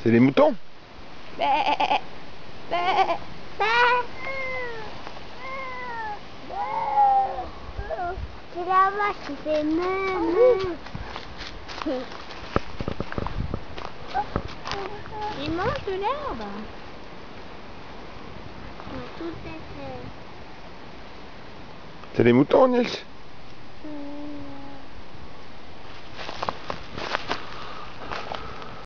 C'est les moutons. C'est la vache qui fait meu. Ils mangent de l'herbe. Tout est fait. C'est les moutons, Nils.